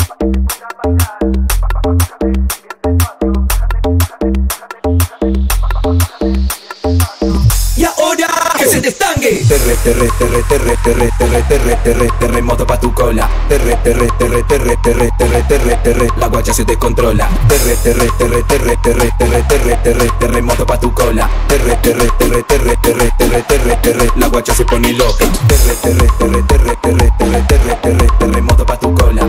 Y ahora que se destangue. Terremoto pa' tu cola. La guacha se descontrola. Terremoto pa' tu cola. La guacha se pone loca. Terremoto pa' tu cola.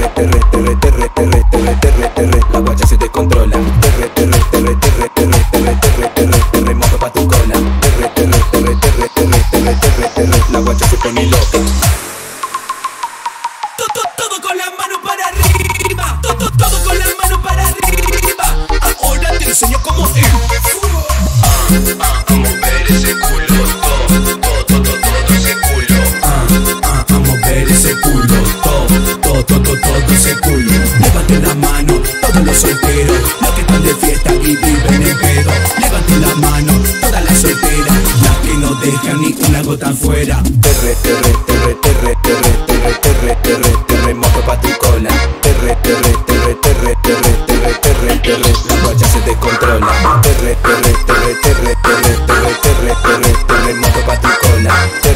La guacha se descontrola. Terremoto pa' tu cola. La guacha se pone loca. Todo con las manos para arriba. Todo con las manos para arriba. Ahora te enseño cómo es. A mover ese culo, todo ese culo. A mover ese culo, todo ese culo. Levanten la mano, todos los solteros, los que están de fiesta y viven en pedo. Levanten la mano, todas las solteras, las que no dejan ni una gota afuera. Terremoto pa' tu cola. La guacha se descontrola. Terremoto pa' tu cola.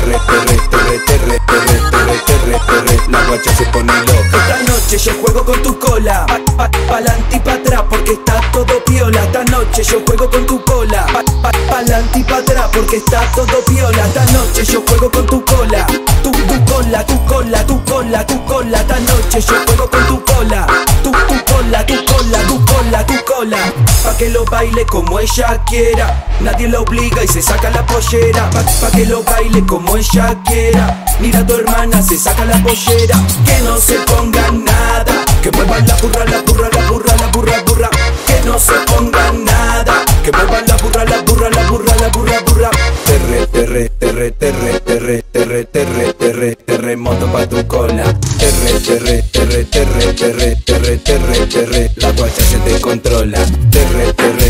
La guacha se pone loca. Esta noche yo juego con tu cola, pa'lante y pa' atrás porque está todo piola. Esta noche yo juego con tu cola, pa'lante y pa' atrás porque está todo piola. Esta noche yo juego con tu cola, tu cola, tu cola, tu cola, tu cola. Esta noche yo juego con tu cola, tu cola, tu cola, tu cola, tu cola. Pa' que lo baile como ella quiera, nadie la obliga y se saca la pollera. Pa' que lo baile como ella quiera, mira a tu hermana, se saca la pollera. Que no se ponga nada, que muevan la burra, la burra, la burra, la burra, burra. Que no se ponga nada, que muevan la burra, la burra, la burra, la burra, burra. Terremoto pa' tu cola. La guacha se descontrola.